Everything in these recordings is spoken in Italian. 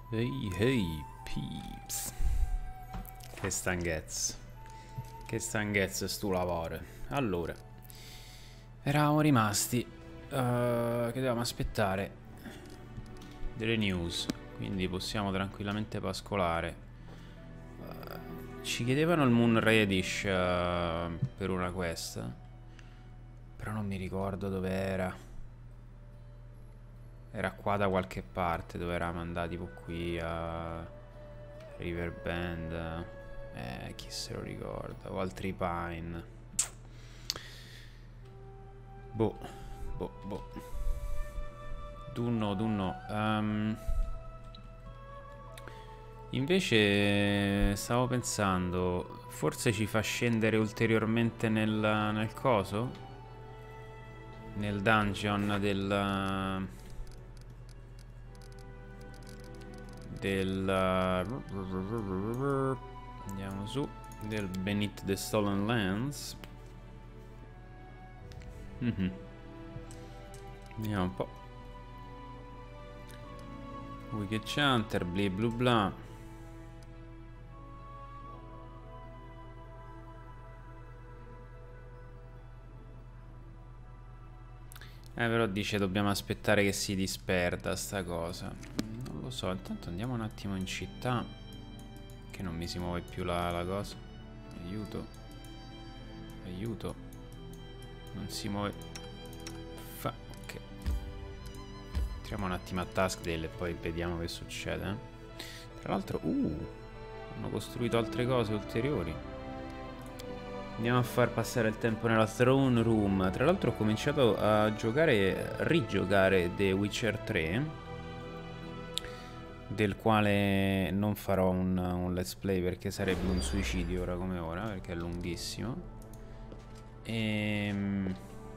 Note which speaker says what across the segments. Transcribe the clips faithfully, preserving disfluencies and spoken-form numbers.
Speaker 1: Ehi hey peeps. Che stanchezza. Che stanchezza sto lavoro. Allora, eravamo rimasti uh, che dovevamo aspettare delle news, quindi possiamo tranquillamente pascolare. Uh, ci chiedevano il Moon Radish uh, per una quest, però non mi ricordo dove era. Era qua da qualche parte, dove eravamo andati, tipo qui a Riverbend. Eh, chi se lo ricorda? O altri Pine. Boh, boh, boh. Dunno, dunno. Um, invece stavo pensando, forse ci fa scendere ulteriormente nel, nel coso? Nel dungeon del... del andiamo su del Beneath the Stolen Lands. Mm-hmm. Vediamo un po'. Wicked Chanter, bli blu bla. Eh però dice dobbiamo aspettare che si disperda sta cosa. Non lo so, intanto andiamo un attimo in città, che non mi si muove più la, la cosa. Aiuto. Aiuto. Non si muove. Fa. Ok. Entriamo un attimo a Taskdale e poi vediamo che succede, eh. Tra l'altro, uh, hanno costruito altre cose ulteriori. Andiamo a far passare il tempo nella Throne Room. Tra l'altro ho cominciato a giocare, rigiocare The Witcher tre, del quale non farò un, un let's play perché sarebbe un suicidio ora come ora, perché è lunghissimo. Ehm...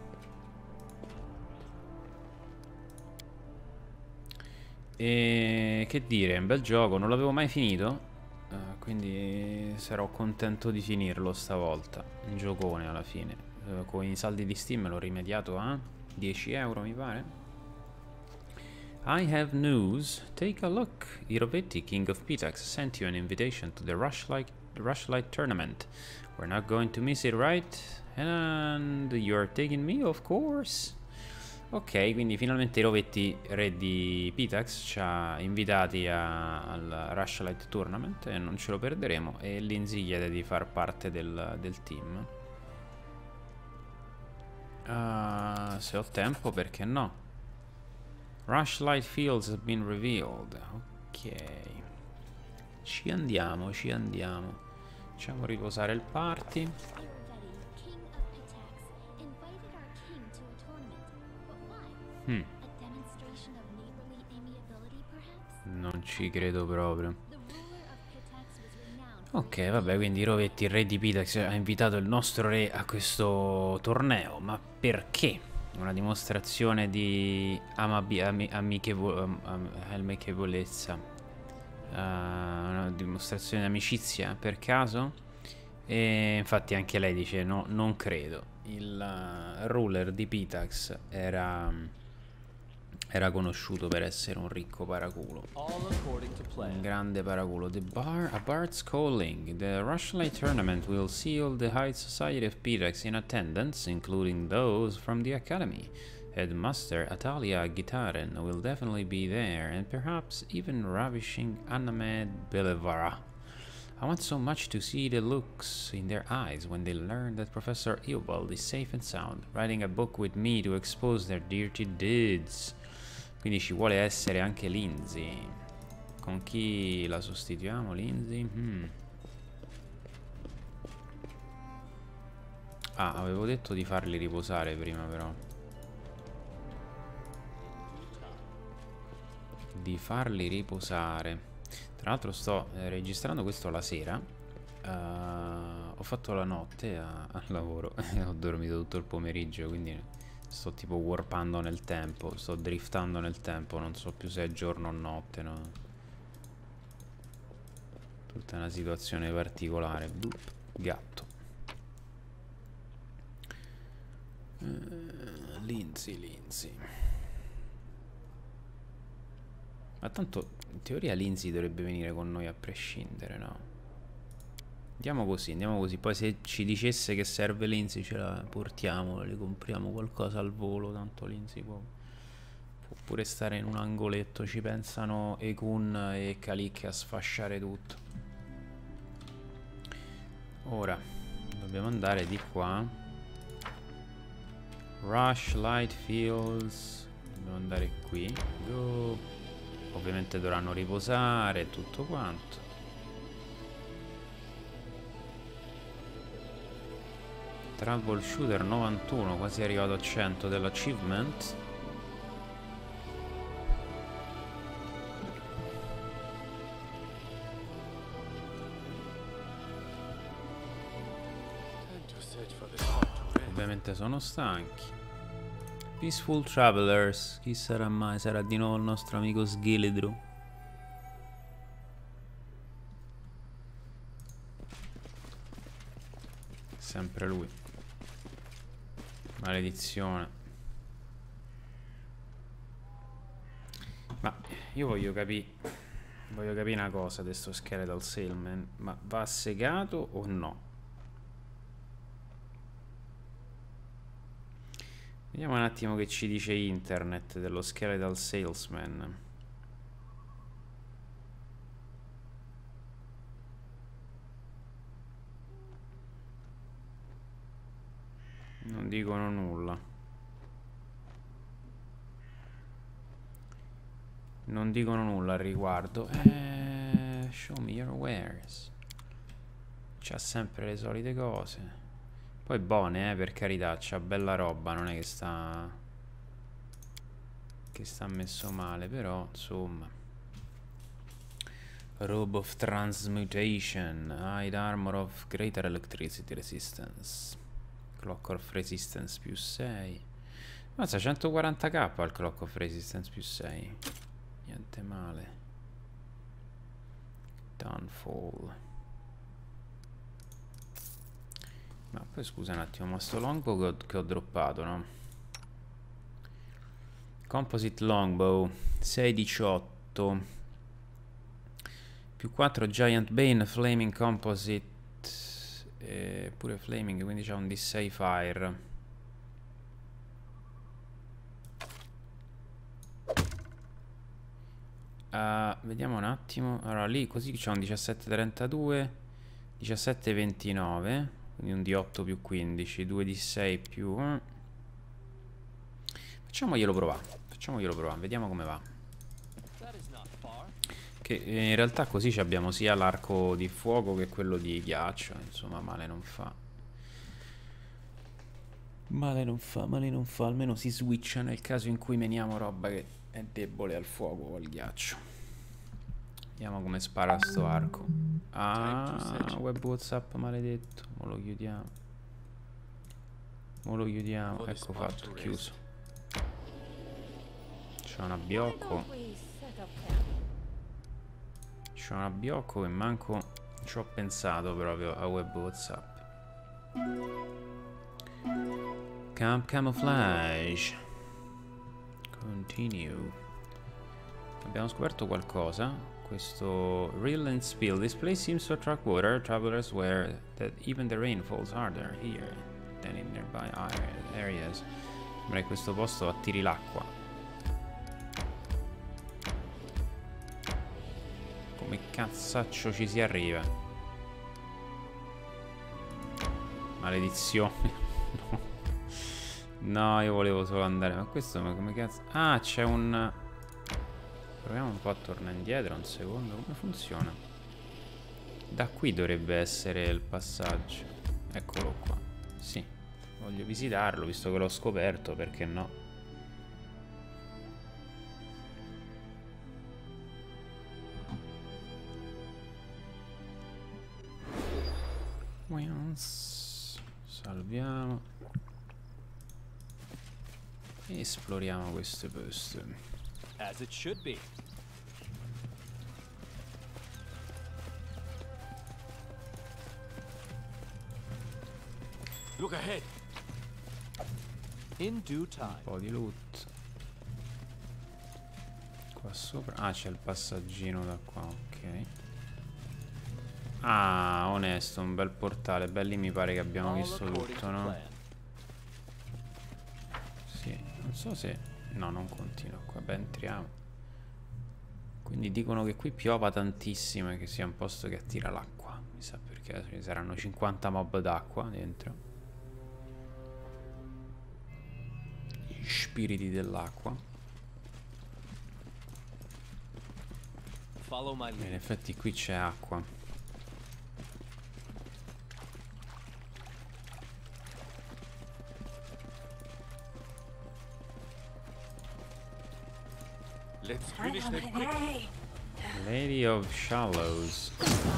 Speaker 1: E che dire, è un bel gioco, non l'avevo mai finito, uh, quindi sarò contento di finirlo stavolta. Un giocone alla fine, uh, con i saldi di Steam l'ho rimediato a dieci euro mi pare. I have news. Take a look. Irovetti, King of Pitax, sent you an invitation to the Rushlight, Rushlight tournament. We're not going to miss it, right? And you're taking me, of course. Ok, quindi finalmente Rovetti, re di Pitax, ci ha invitati a, al Rushlight Tournament e non ce lo perderemo. E Lindsay chiede di far parte del, del team. Uh, se ho tempo, perché no? Rushlight Fields have been revealed. Ok. Ci andiamo, ci andiamo. Facciamo riposare il party. Hmm. Non ci credo proprio. Ok, vabbè, quindi Rovetti, il re di Pitax, ha invitato il nostro re a questo torneo. Ma perché? Una dimostrazione di amabi- ami- amichevo- am- am- amichevolezza. Uh, una dimostrazione di amicizia, per caso? E infatti anche lei dice no, non credo. Il uh, ruler di Pitax era... Era conosciuto per essere un ricco paraculo. Un grande paraculo. The bar, a Bard's Calling. The Rushlight Tournament will seal the High Society of Pitax in attendance, including those from the Academy. Headmaster Atalia Gitaren will definitely be there, and perhaps even ravishing Anamed Belevara. I want so much to see the looks in their eyes when they learn that Professor Eobald is safe and sound, writing a book with me to expose their dirty deeds. Quindi ci vuole essere anche Lindsay. Con chi la sostituiamo, Lindsay? Hmm. Ah, avevo detto di farli riposare prima, però. Di farli riposare. Tra l'altro sto eh, registrando questo la sera. Uh, ho fatto la notte a, a lavoro e ho dormito tutto il pomeriggio, quindi... Sto tipo warpando nel tempo, sto driftando nel tempo, non so più se è giorno o notte, no? Tutta una situazione particolare. Boop, gatto. Uh, Lindsay, Lindsay. Ma tanto in teoria Lindsay dovrebbe venire con noi a prescindere, no? Andiamo così, andiamo così. Poi se ci dicesse che serve Lindsay ce la portiamo, le compriamo qualcosa al volo. Tanto Lindsay può, può pure stare in un angoletto. Ci pensano Ekun e Kalik a sfasciare tutto. Ora dobbiamo andare di qua. Rush, Light Fields. Dobbiamo andare qui. Go. Ovviamente dovranno riposare tutto quanto. Troubleshooter novantuno, quasi arrivato a cento dell'achievement. Ovviamente sono stanchi. Peaceful Travelers, chi sarà mai? Sarà di nuovo il nostro amico Sgilidru. Sempre lui. Maledizione. Ma io voglio capire Voglio capire una cosa di sto Skeletal Salesman. Ma va segato o no? Vediamo un attimo che ci dice internet dello Skeletal Salesman. Non dicono nulla. Non dicono nulla al riguardo. Eh, show me your wares. C'ha sempre le solite cose. Poi buone, eh, per carità. C'ha bella roba. Non è che sta... Che sta messo male. Però, insomma. Robe of Transmutation. Hide Armor of Greater Electricity Resistance. Clock of Resistance più sei. Mazza, centoquaranta k al Clock of Resistance più sei. Niente male. Downfall. Ma poi scusa un attimo, ma sto longbow che ho, che ho droppato, no? Composite longbow sei diciotto più quattro Giant Bane Flaming Composite e pure Flaming, quindi c'ha un D sei Fire. Uh, vediamo un attimo. Allora lì così c'è un diciassette trentadue, diciassette ventinove, quindi un D otto più quindici, due D sei più eh. Facciamoglielo provare. Facciamoglielo provare, vediamo come va. Che in realtà così abbiamo sia l'arco di fuoco che quello di ghiaccio. Insomma, male non fa. Male non fa, male non fa. Almeno si switcha nel caso in cui meniamo roba che è debole al fuoco o al ghiaccio. Vediamo come spara sto arco. Ah, web WhatsApp maledetto. Mo lo chiudiamo. Mo lo chiudiamo. Ecco fatto, chiuso. C'è un abbiocco. C'è un abbiocco che manco ci ho pensato proprio a web WhatsApp. Camp Camouflage. Continue. Abbiamo scoperto qualcosa. Questo Real and Spill. This place seems to attract water. Travelers swear that even the rain falls harder here than in nearby areas. Sembra che questo posto attiri l'acqua. Come cazzaccio ci si arriva? Maledizione. No. No, io volevo solo andare. Ma questo, ma come cazzo? Ah, c'è un... Proviamo un po' a tornare indietro un secondo. Come funziona? Da qui dovrebbe essere il passaggio. Eccolo qua. Sì, voglio visitarlo visto che l'ho scoperto, perché no? Salviamo. E esploriamo queste poste.
Speaker 2: As it should be. Look ahead. In due time.
Speaker 1: Un po' di loot. Qua sopra. Ah, c'è il passaggino da qua, ok. Ah, onesto, un bel portale. Belli, mi pare che abbiamo visto tutto, no? Sì, non so se... No, non continua qua. Beh, entriamo. Quindi dicono che qui piova tantissimo e che sia un posto che attira l'acqua. Mi sa perché ci saranno cinquanta mob d'acqua dentro. Gli spiriti dell'acqua. E in effetti qui c'è acqua.
Speaker 2: Let's finish that quick.
Speaker 1: Lady of Shallows.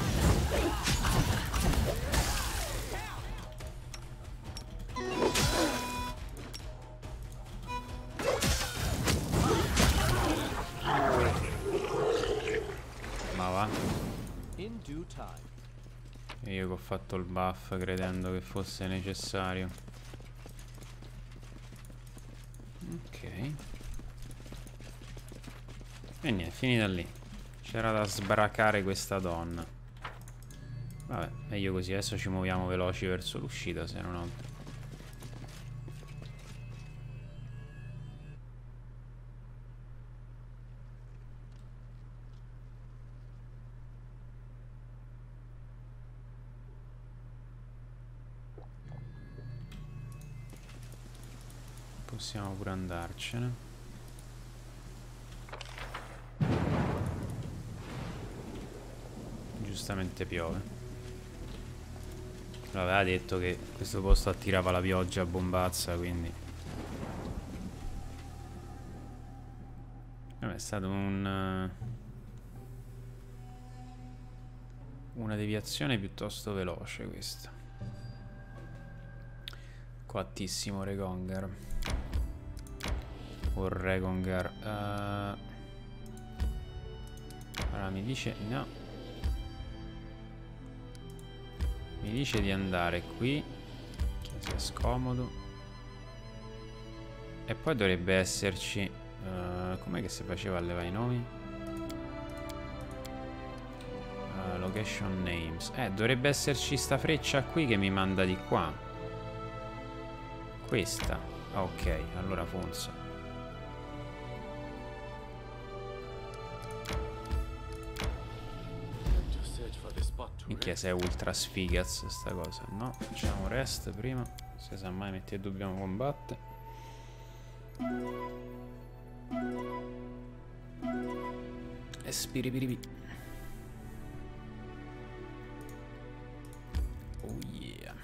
Speaker 1: Ma va.
Speaker 2: In due time.
Speaker 1: E io che ho fatto il buff credendo che fosse necessario. Ok. E niente, finita lì. C'era da sbracare questa donna. Vabbè, meglio così. Adesso ci muoviamo veloci verso l'uscita, se non altro. Possiamo pure andarcene. Giustamente piove. Aveva detto che questo posto attirava la pioggia a bombazza, quindi vabbè, è stato un una deviazione piuttosto veloce questa. Coattissimo Regongar o Regongar. uh, Allora mi dice no. Mi dice di andare qui, che sia scomodo. E poi dovrebbe esserci... Uh, com'è che si faceva a levare i nomi? Uh, location names. Eh, dovrebbe esserci sta freccia qui che mi manda di qua. Questa. Ok, allora funziona. Minchia, sei ultra sfigaz sta cosa. No, facciamo rest prima. Se sa mai metti e dobbiamo combattere. E spiripiripi. Oh yeah.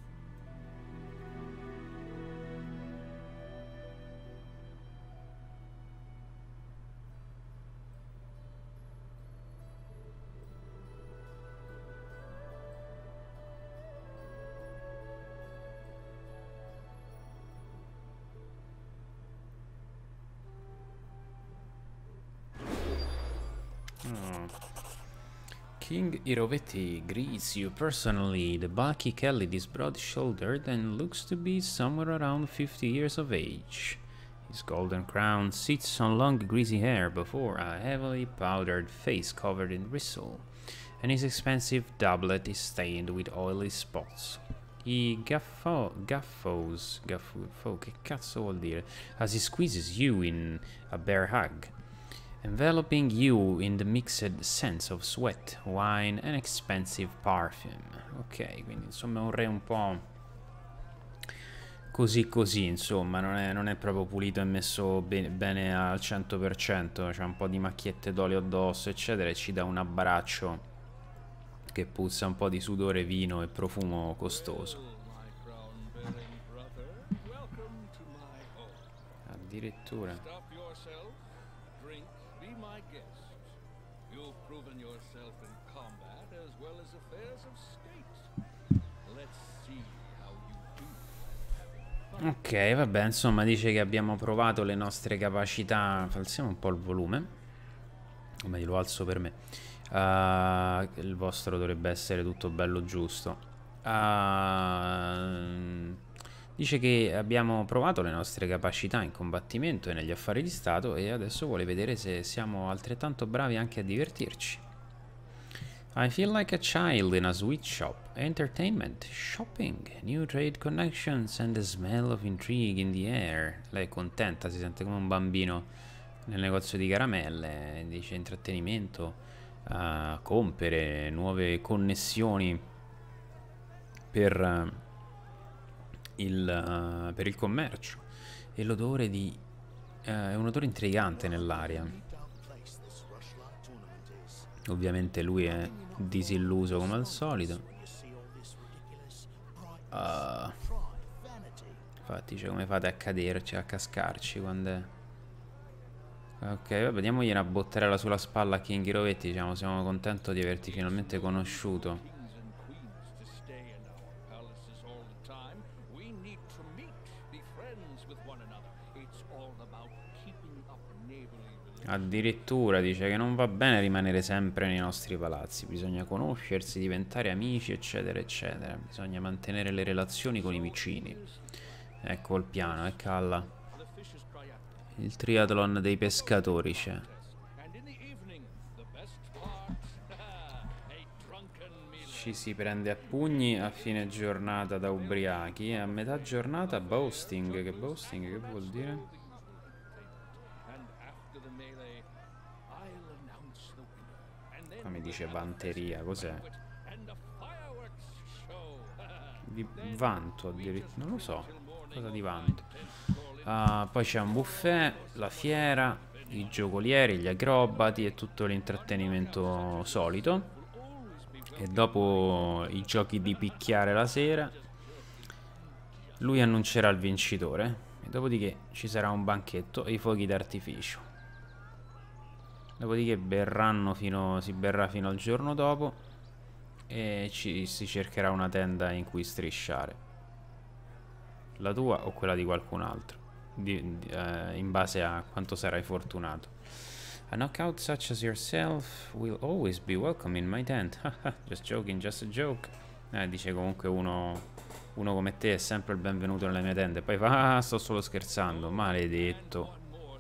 Speaker 1: King Iroveti greets you personally. The bulky Kelly is broad-shouldered and looks to be somewhere around fifty years of age. His golden crown sits on long greasy hair before a heavily powdered face covered in bristle, and his expensive doublet is stained with oily spots. He gaffo, gaffos, gaffo, che cazzo vuol dire? As he squeezes you in a bear hug, enveloping you in the mixed sense of sweat, wine and expensive perfume. Ok, quindi insomma è un re un po' così così, insomma, non è, non è proprio pulito e messo bene, bene al cento per cento, c'ha un po' di macchiette d'olio addosso, eccetera, e ci dà un abbraccio che puzza un po' di sudore, vino e profumo costoso. Addirittura. Ok, vabbè, insomma, dice che abbiamo provato le nostre capacità. Alziamo un po' il volume, o meglio lo alzo per me. Uh, il vostro dovrebbe essere tutto bello giusto. Uh, Dice che abbiamo provato le nostre capacità in combattimento e negli affari di Stato e adesso vuole vedere se siamo altrettanto bravi anche a divertirci. I feel like a child in a sweet shop. Entertainment, shopping, new trade connections and the smell of intrigue in the air. Lei è contenta, si sente come un bambino nel negozio di caramelle. Dice intrattenimento, uh, compere, nuove connessioni per... Uh, Il, uh, per il commercio e l'odore di uh, è un odore intrigante nell'aria. Ovviamente lui è disilluso come al solito. Uh, infatti cioè, come fate a caderci, a cascarci quando è... Ok, vabbè, diamogli una bottarella sulla spalla a King Rovetti. Diciamo, siamo contenti di averti finalmente conosciuto. Addirittura dice che non va bene rimanere sempre nei nostri palazzi, bisogna conoscersi, diventare amici, eccetera, eccetera. Bisogna mantenere le relazioni con i vicini. Ecco il piano, è Calla. Il triathlon dei pescatori c'è. Ci si prende a pugni a fine giornata da ubriachi e a metà giornata boasting. Che boasting che vuol dire? Qua mi dice vanteria, cos'è? Di vanto addirittura, non lo so, cosa di vanto. Uh, poi c'è un buffet, la fiera, i giocolieri, gli acrobati e tutto l'intrattenimento solito. E dopo i giochi di picchiare la sera, lui annuncerà il vincitore. E dopodiché ci sarà un banchetto e i fuochi d'artificio. Dopodiché berranno fino, si berrà fino al giorno dopo e ci, si cercherà una tenda in cui strisciare. La tua o quella di qualcun altro, di, di, uh, in base a quanto sarai fortunato. A knockout such as yourself will always be welcome in my tent. Just joking, just a joke. Eh, dice comunque uno, uno come te è sempre il benvenuto nelle mie tende. Poi fa, ah, sto solo scherzando, maledetto.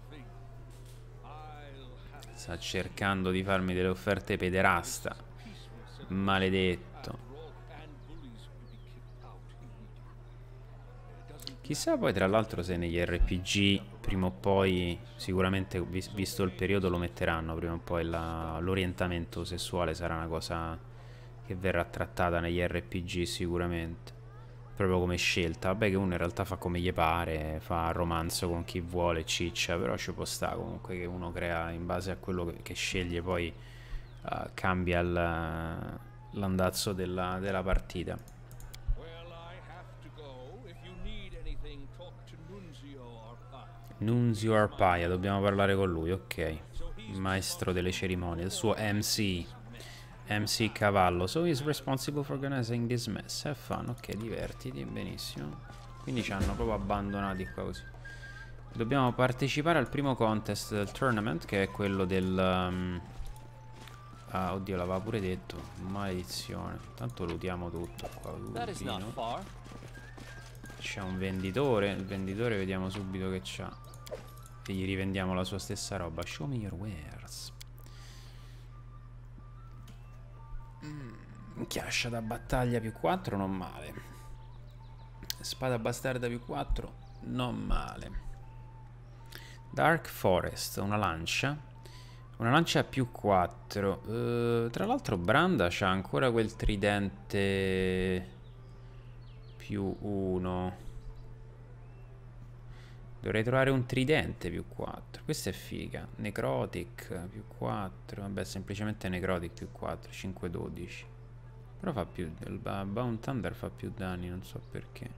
Speaker 1: Sta cercando di farmi delle offerte pederasta. Maledetto. Chissà poi tra l'altro se negli R P G prima o poi, sicuramente visto il periodo lo metteranno, prima o poi l'orientamento sessuale sarà una cosa che verrà trattata negli R P G sicuramente. Proprio come scelta. Vabbè che uno in realtà fa come gli pare, fa romanzo con chi vuole, ciccia, però ci può stare comunque che uno crea in base a quello che, che sceglie, poi uh, cambia l'andazzo della, della partita. Nunzio Arpaia, dobbiamo parlare con lui, ok. Maestro delle cerimonie, il suo M C. M C Cavallo. So he's responsible for organizing this mess. Have fun, ok, divertiti, benissimo. Quindi ci hanno proprio abbandonati qua così. Dobbiamo partecipare al primo contest del tournament, che è quello del... Um... Ah, oddio, l'aveva pure detto. Maledizione. Tanto lootiamo tutto qua. C'è un venditore. Il venditore vediamo subito che c'ha. E gli rivendiamo la sua stessa roba. Show me your wares. Mm, chiascia da battaglia più quattro, non male. Spada bastarda più quattro, non male. Dark Forest, una lancia. Una lancia più quattro. uh, Tra l'altro Branda c'ha ancora quel tridente più uno. Dovrei trovare un tridente più quattro. Questa è figa. Necrotic più quattro. Vabbè, semplicemente Necrotic più quattro. cinque dodici. Però fa più. Il Bound Thunder fa più danni, non so perché.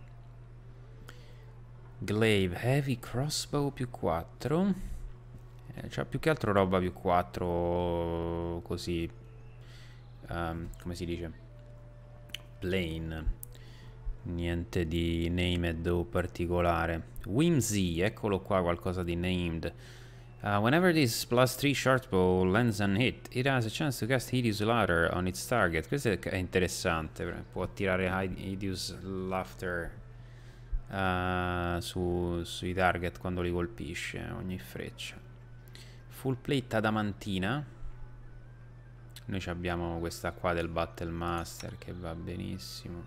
Speaker 1: Glaive Heavy Crossbow più quattro. eh, C'ha più che altro roba più quattro. Così um, come si dice? Plain. Niente di named o particolare. Whimsy, eccolo qua, qualcosa di named. Uh, whenever this plus three shortbow lands an hit, it has a chance to cast Hideous Laughter on its target. Questo è interessante, può attirare Hideous Laughter uh, su, sui target quando li colpisce ogni freccia. Full plate adamantina. Noi abbiamo questa qua del Battle Master che va benissimo.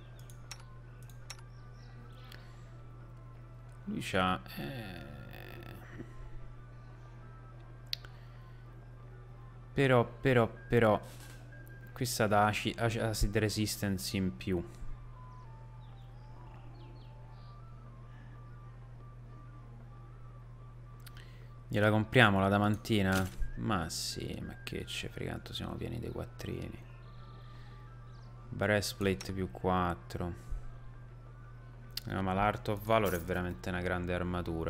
Speaker 1: Lui c'ha eh... Però, però, però questa da acid, acid resistance in più. Gliela compriamo la damantina? Ma sì, ma che c'è frega, tanto siamo pieni dei quattrini. Breastplate più quattro. No, ma l'Art of Valor è veramente una grande armatura.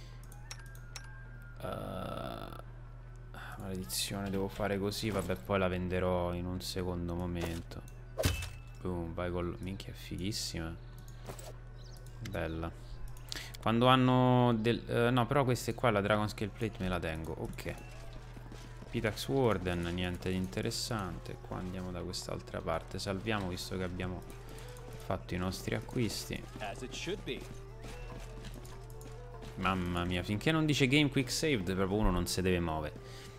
Speaker 1: Uh, maledizione, devo fare così. Vabbè, poi la venderò in un secondo momento. Boom, vai col... Minchia, è fighissima. Bella. Quando hanno del... Uh, no, però queste qua, la Dragon Scale Plate me la tengo. Ok. Pitax Warden, niente di interessante. Qua andiamo da quest'altra parte. Salviamo, visto che abbiamo fatto i nostri acquisti. Mamma mia, finché non dice Game Quick Saved, proprio uno non si deve muovere.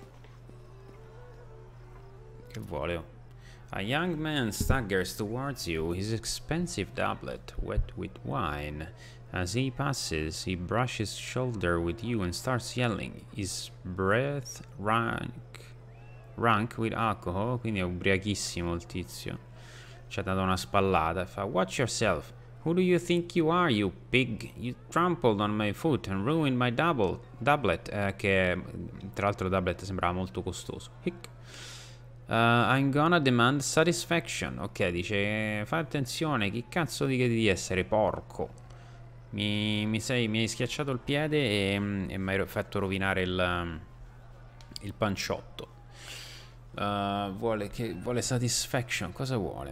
Speaker 1: Che vuole? Oh? A young man staggers towards you, his expensive doublet wet with wine. As he passes, he brushes shoulder with you and starts yelling. His breath rank, rank with alcohol. Quindi è ubriachissimo il tizio. Ci ha dato una spallata e fa: watch yourself. Who do you think you are, you pig? You trampled on my foot and ruined my double, doublet. Eh, che tra l'altro il doublet sembrava molto costoso. Hic. Uh, I'm gonna demand satisfaction. Ok, dice: fai attenzione, chi cazzo di che devi essere, porco? Mi, mi, sei, mi hai schiacciato il piede e, e mi hai fatto rovinare il, il panciotto. Uh, vuole, che, vuole satisfaction. Cosa vuole?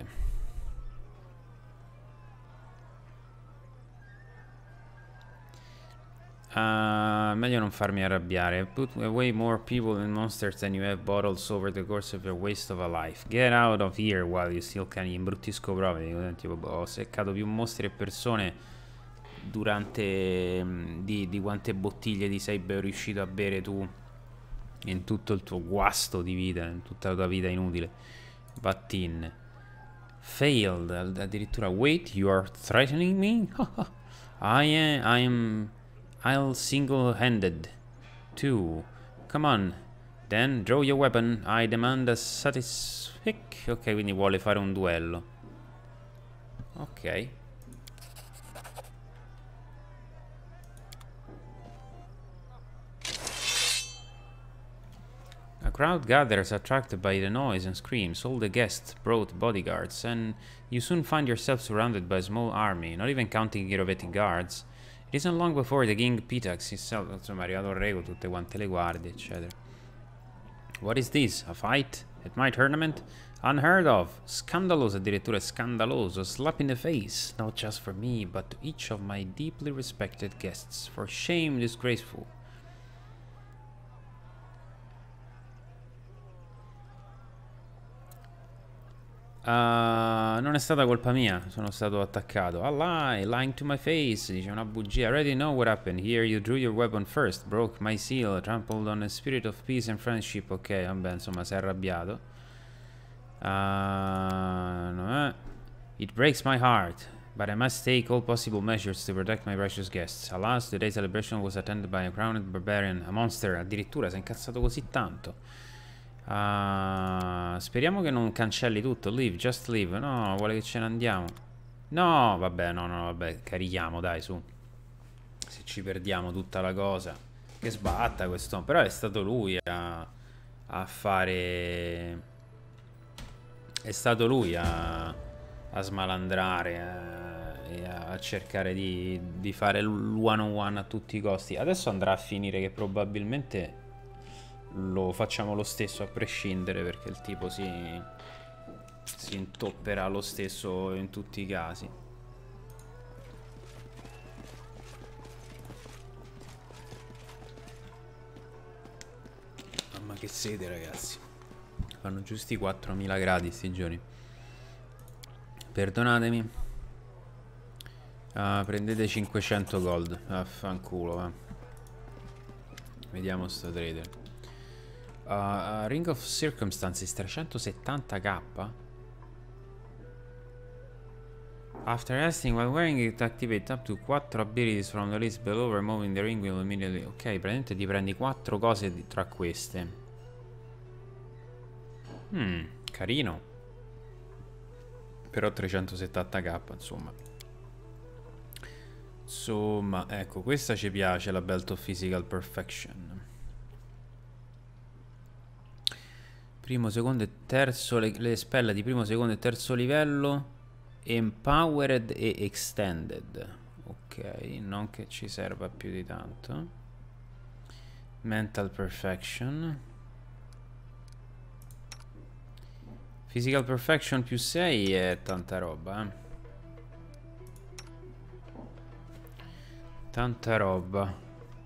Speaker 1: Uh, meglio non farmi arrabbiare. Put away more people and monsters than you have bottles over the course of your waste of a life. Get out of here while you still can. Imbruttisco proprio. Tipo, ho seccato più mostri e persone durante di, di quante bottiglie di sei sei riuscito a bere tu in tutto il tuo guasto di vita, in tutta la tua vita inutile. Vattin. Failed. Addirittura. Wait, you are threatening me? I am, I am I'll single-handed too. Come on, then draw your weapon. I demand a satisfic. Ok, quindi vuole fare un duello. Ok. A crowd gathers attracted by the noise and screams. All the guests brought bodyguards, and you soon find yourself surrounded by a small army, not even counting Girovetti guards. It isn't long before the King Pitax himself, insomma, è arrivato il re con tutte quante le guardie, eccetera. What is this? A fight? At my tournament? Unheard of! Scandalous, addirittura scandaloso. Slap in the face, not just for me, but to each of my deeply respected guests. For shame, disgraceful. Uh, non è stata colpa mia, sono stato attaccato. A lie, lying to my face, dice una bugia. I already know what happened. Here you drew your weapon first, broke my seal, trampled on the spirit of peace and friendship. Ok, vabbè, insomma, si è arrabbiato. Uh, no, eh. It breaks my heart, but I must take all possible measures to protect my precious guests. Alas, today's celebration was attended by a crowned barbarian, a monster. Addirittura si è incazzato così tanto. Uh, speriamo che non cancelli tutto. Leave, just leave. No, vuole che ce ne andiamo. No, vabbè, no, no, vabbè, carichiamo, dai, su. Se ci perdiamo tutta la cosa. Che sbatta questo. Però è stato lui a, a fare... È stato lui a, a smalandrare eh, e a cercare di, di fare l'one on one a tutti i costi. Adesso andrà a finire che probabilmente... lo facciamo lo stesso a prescindere, perché il tipo si si intopperà lo stesso in tutti i casi. Mamma che sede, ragazzi, fanno giusti quattromila gradi sti giorni, perdonatemi. Uh, prendete cinquecento gold. Affanculo, va. Vediamo sto trader. Uh, uh, Ring of Circumstances trecentosettanta k. After casting while wearing it, activate up to quattro abilities from the list below. Removing the ring will immediately. Ok, praticamente ti prendi quattro cose di, tra queste. Hmm, carino. Però trecentosettanta k, insomma. Insomma, ecco, questa ci piace, la Belt of Physical Perfection. Primo, secondo e terzo, le, le spelle di primo, secondo e terzo livello. Empowered e Extended. Ok, non che ci serva più di tanto. Mental Perfection. Physical Perfection più sei è tanta roba, eh. Tanta roba.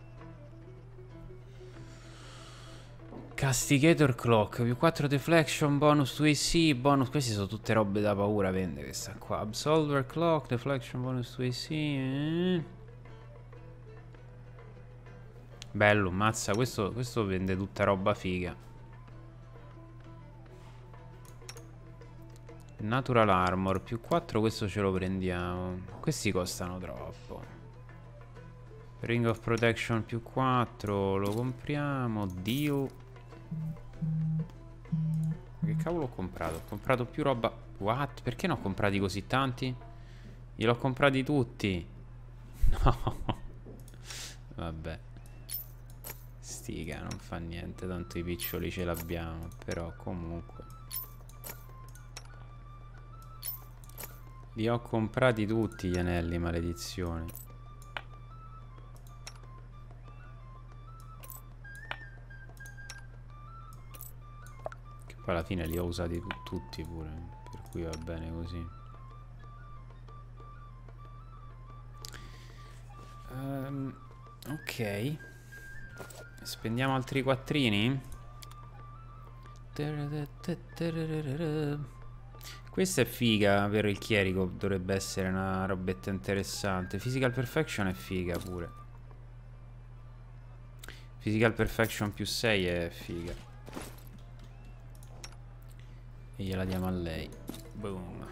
Speaker 1: Castigator Clock, più quattro deflection, bonus to A C, bonus... Queste sono tutte robe da paura, vende questa qua. Absolver Clock, deflection, bonus to A C. eh. Bello, mazza, questo, questo vende tutta roba figa. Natural Armor, più quattro, questo ce lo prendiamo. Questi costano troppo. Ring of Protection più quattro, lo compriamo. Deal. Che cavolo ho comprato? Ho comprato più roba. What? Perché ne ho comprati così tanti? Li ho comprati tutti. No. Vabbè. Stiga, non fa niente. Tanto i piccioli ce l'abbiamo. Però comunque li ho comprati tutti gli anelli, maledizione. Poi alla fine li ho usati tu tutti pure, per cui va bene così. Um, ok. Spendiamo altri quattrini. Questa è figa per il chierico, dovrebbe essere una robetta interessante. Physical Perfection è figa pure. Physical Perfection più sei è figa. E gliela diamo a lei. Boom.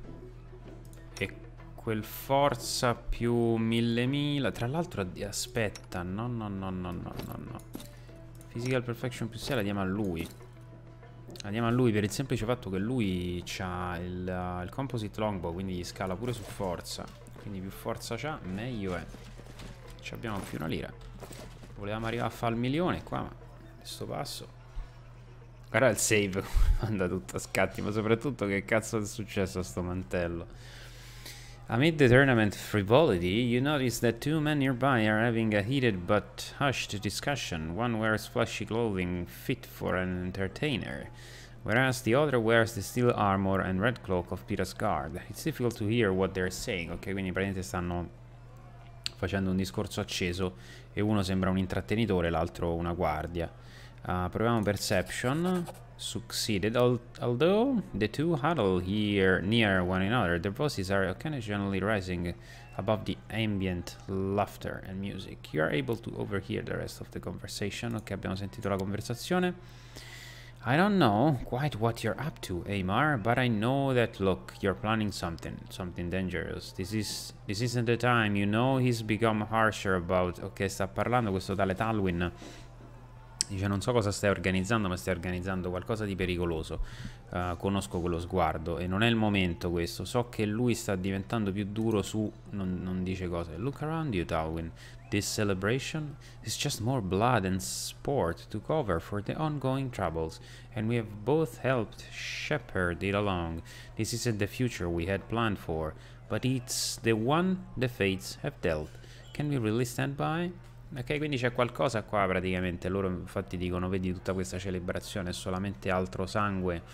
Speaker 1: E quel forza più mille mila. Tra l'altro aspetta. No no no no no no no. Physical Perfection più sei la diamo a lui. La diamo a lui per il semplice fatto che lui ha il, il Composite Longbow, quindi gli scala pure su forza. Quindi più forza c'ha, meglio è. Ci abbiamo più una lira. Volevamo arrivare a fare il milione qua, ma questo passo. Guarda il save, anda tutto a scatti, ma soprattutto che cazzo è successo a sto mantello. Amid the tournament frivolity, you notice that two men nearby are having a heated but hushed discussion. One wears flashy clothing fit for an entertainer, whereas the other wears the steel armor and red cloak of Pira's Guard. It's difficult to hear what they're saying. Ok, quindi praticamente stanno facendo un discorso acceso e uno sembra un intrattenitore, l'altro una guardia. Uh, proviamo Perception. Succeeded. Al although the two huddle here near one another, their voices are occasionally rising above the ambient laughter and music. You are able to overhear the rest of the conversation. Ok, abbiamo sentito la conversazione. I don't know quite what you're up to, Amar, but I know that, look, you're planning something, something dangerous. This is this isn't the time, you know. He's become harsher about... Ok, sta parlando questo tale Talwyn. Dice, non so cosa stai organizzando, ma stai organizzando qualcosa di pericoloso. Uh, conosco quello sguardo e non è il momento questo. So che lui sta diventando più duro su... Non, non dice cose. Look around you, Talwyn. This celebration is just more blood and sport to cover for the ongoing troubles. And we have both helped shepherd it along. This isn't the future we had planned for, but it's the one the fates have dealt. Can we really stand by? Ok, quindi c'è qualcosa qua praticamente. Loro infatti dicono, vedi, tutta questa celebrazione è solamente altro sangue.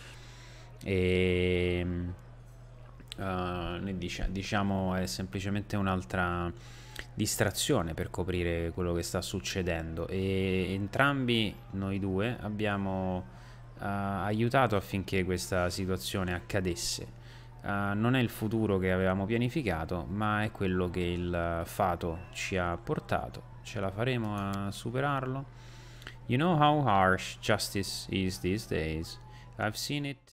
Speaker 1: E uh, noi dic diciamo è semplicemente un'altra distrazione per coprire quello che sta succedendo. E entrambi noi due abbiamo uh, aiutato affinché questa situazione accadesse. Uh, non è il futuro che avevamo pianificato, ma è quello che il fato ci ha portato. Ce la faremo a superarlo? You know how harsh justice is these days. I've seen it